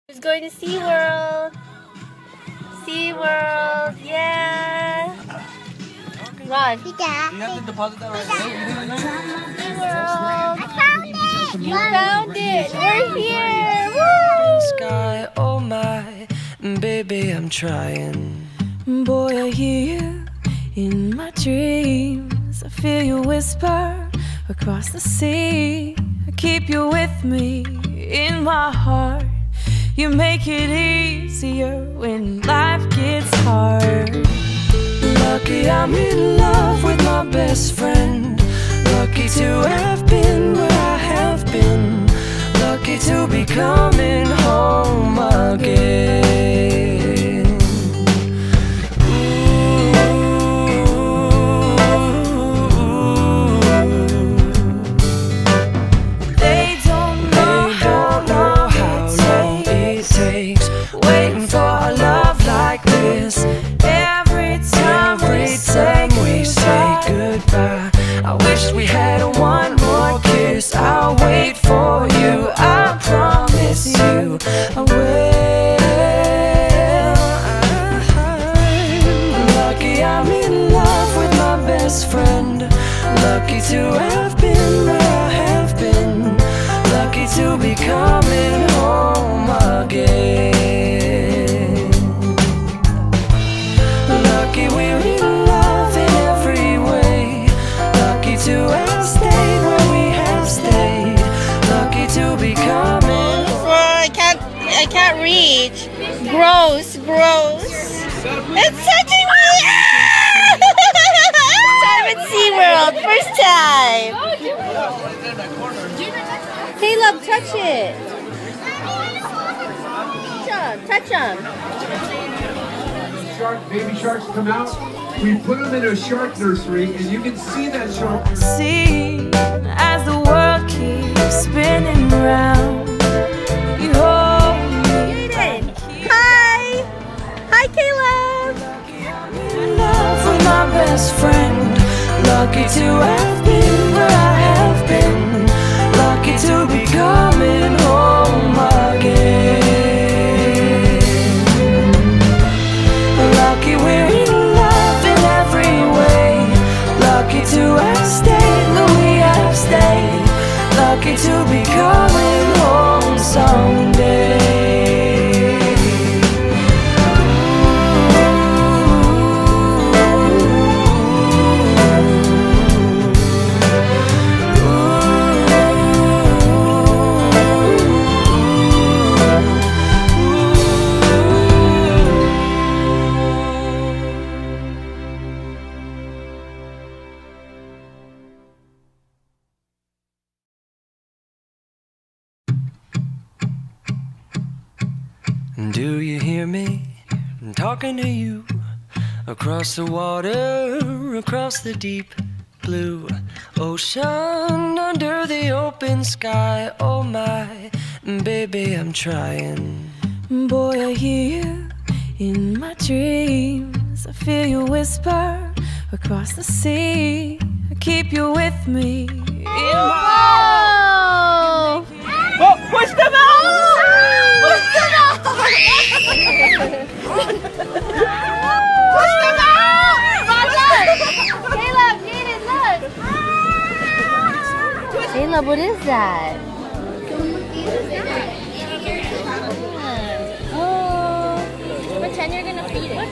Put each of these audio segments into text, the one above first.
Who's going to SeaWorld? SeaWorld, yeah! Run. You have to deposit that right away. SeaWorld! I found it! You found it! We're here! Woo! Sky, oh my, baby, I'm trying. Boy, I hear you in my dreams. I feel you whisper across the sea. I keep you with me in my heart. You make it easier when life gets hard. Lucky I'm in love with my best friend. Lucky to have been where I have been. Lucky to be coming home again. They don't know how long it takes waiting for a love like this. Every time we say goodbye, I wish we had one more kiss. I'll wait for you, I promise you I will. Lucky I'm in love with my best friend. Lucky to have been where I have been. Lucky to be coming home again. Lucky we're in love in every way. Lucky to have stayed where we have stayed. Lucky to be coming. I can't reach. Gross. It's such a first time at SeaWorld. First time. Caleb, touch it. Touch him. Baby sharks come out. We put them in a shark nursery, and you can see that shark. See, as the world keeps spinning round, you hold me. Hi. Hi, Caleb. In love with my best friend. Lucky to have been where I have been. Lucky to be coming home again. Lucky we're in love in every way. Lucky to have stayed where we have stayed. Lucky to be coming home someday. Do you hear me? I'm talking to you across the water, across the deep blue ocean, under the open sky. Oh my, baby, I'm trying. Boy, I hear you in my dreams. I feel you whisper across the sea. I keep you with me in my Oh, push them out! Push them out! Push them out! Caleb, Jaden, look! Caleb, what is that? Oh. Pretend you're gonna feed it.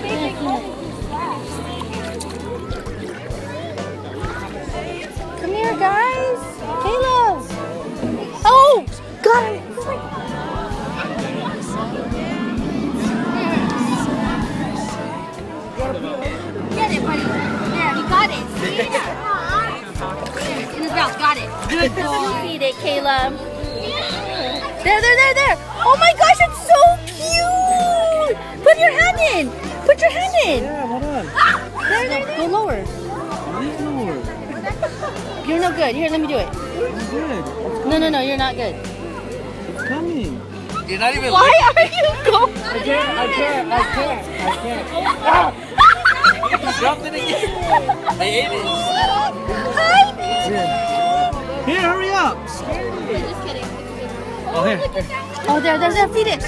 Come here, guys. Caleb. Oh, got him. Get it, buddy. There, you got it. In his mouth, got it. Good boy. Feed it, Caleb. There. Oh my gosh, it's so cute. Put your hand in. Put your hand in. Yeah, hold on. There. Go lower. Lower. You're no good. Here, let me do it. I'm good. No, you're not good. It's coming. You're not even Why are you going? I can't. Ah! dropped it again. I ate it. Hi, Here, hurry up. I'm just kidding. Oh, here. Look at that. Oh, there, feed it.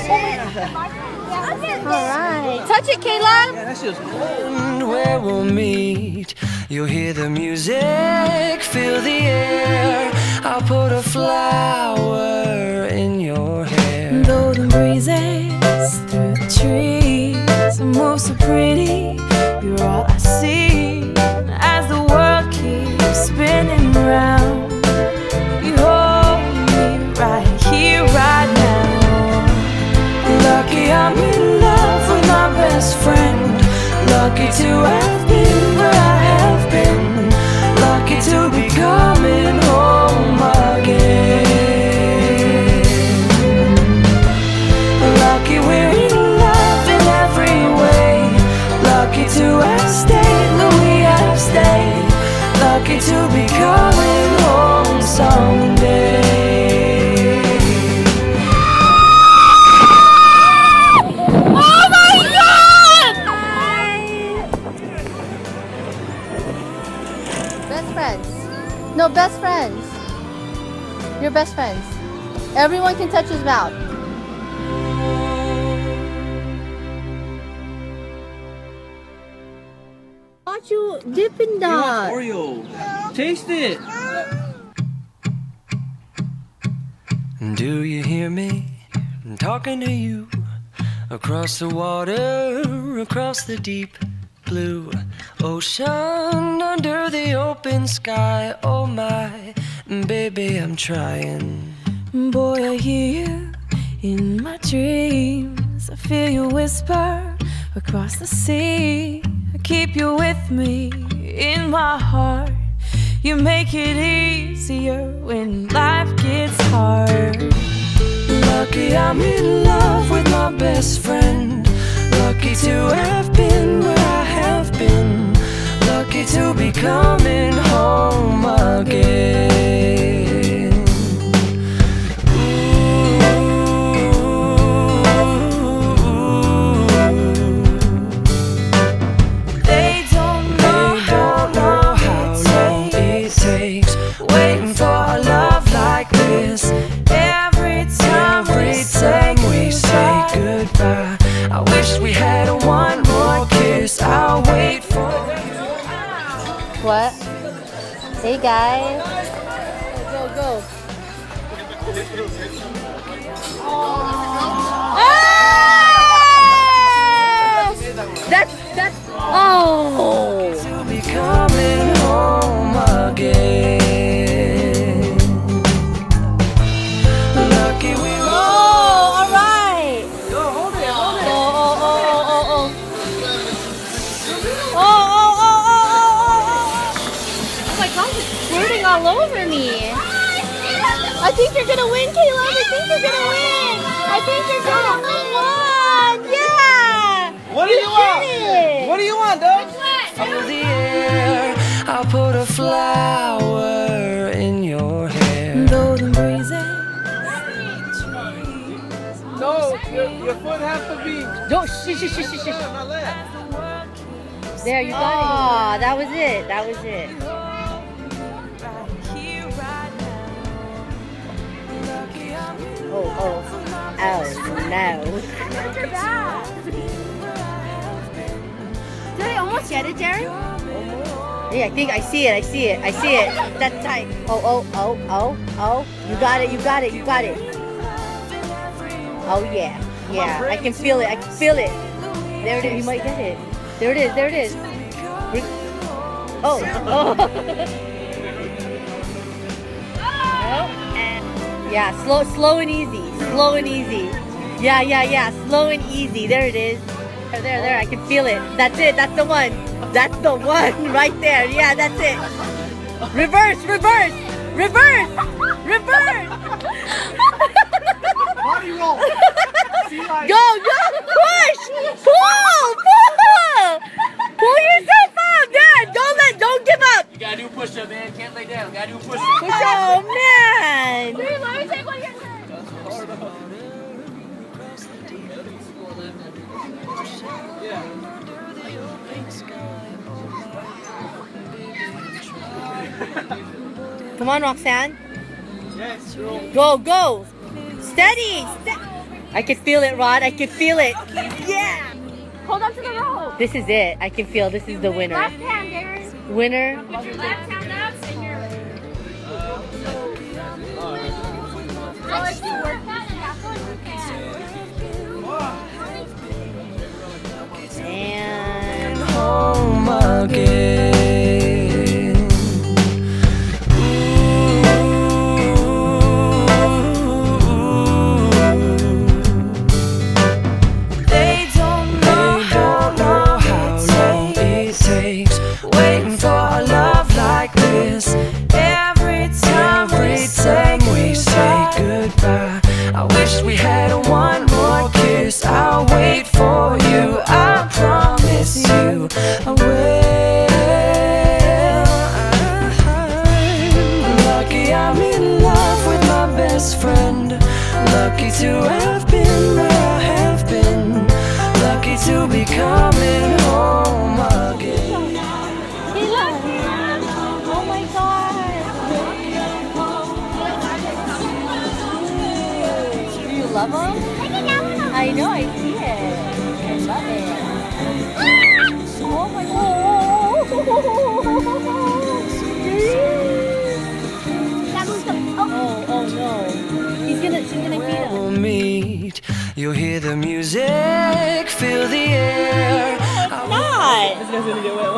Alright. Touch it, Caleb. Yeah, that shit's cool. And where we'll meet, you'll hear the music, feel the air. I'll put a flower in your hair. Golden breezes through the trees move so pretty. You're all I see as the world keeps spinning round. You hold me right here, right now. Lucky I'm in love with my best friend. Lucky to have been where I have been. Lucky to be coming home again. Lucky we're in love in every way. Lucky to have stayed where we have stayed. Lucky to be coming home someday. No, best friends. You're best friends. Everyone can touch his mouth. Want you Dippin' Dot? Oreo. Taste it. Do you hear me? I'm talking to you. Across the water, across the deep blue ocean, under the open sky. Oh my, baby, I'm trying. Boy, I hear you in my dreams. I feel you whisper across the sea. I keep you with me in my heart. You make it easier when life gets hard. Lucky I'm in love with my best friend. Lucky to have been where I have been. Lucky to be coming home again. They don't know how long it takes waiting for a love like this. Every time we say goodbye, I wish we had one more kiss. I'll wait for you. What? Hey guys. Go, go. That's oh. To be coming home again. Lucky we were. Oh, all right. Go, hold it, hold it. Oh my gosh, it's squirting all over me. I think you're gonna win, Caleb. I think you're gonna win. I think you're gonna win. Yeah. What do you want? It. What do you want, dog? Of the air, I'll put a flower in your hair. Golden breezes. No, your foot has to be. Don't shh. Not left. There, you got it. Oh, that was it. That was it. Oh, no. Did I almost get it, Darren? Yeah, I think I see it. That's tight. Oh. You got it. Oh, yeah. Yeah, I can feel it. There it is. You might get it. There it is. Oh. Yeah, slow and easy. Yeah. Slow and easy. There it is. There. I can feel it. That's it. That's the one. Right there. Yeah, that's it. Reverse. Body roll. Go. Push. Pull yourself up, Dad. Don't give up. You gotta do a push-up, man. Can't lay down. Gotta do a push-up. Oh, man. Let me take one of your turns. Yeah. Come on, Roxanne. Yes, girl. Go. Steady. I can feel it, Rod. I can feel it. Yeah. Hold on to the rope. This is it. I can feel this is the winner. Left hand, Darren. Winner. Put your left hand up and your... So if you work that and that's what you can. And home again. They don't know how long it takes waiting for a love like this. Every time we say goodbye, I wish we had one more kiss. I'll wait for you, I promise you I will. I'm lucky I'm in love with my best friend. Lucky to have been where I have been. Lucky to be coming home again. oh my God. Do you love him? I know, I see it. I love it. Oh my God. Oh no. She's gonna feed him. We'll meet. You'll hear the music, feel the air. Not. This guy's gonna get wet.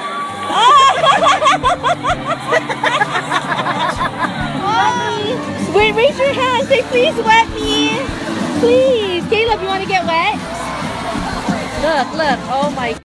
Wait, raise your hand. Say, please wet me. Please. Caleb, you want to get wet? Look. Oh my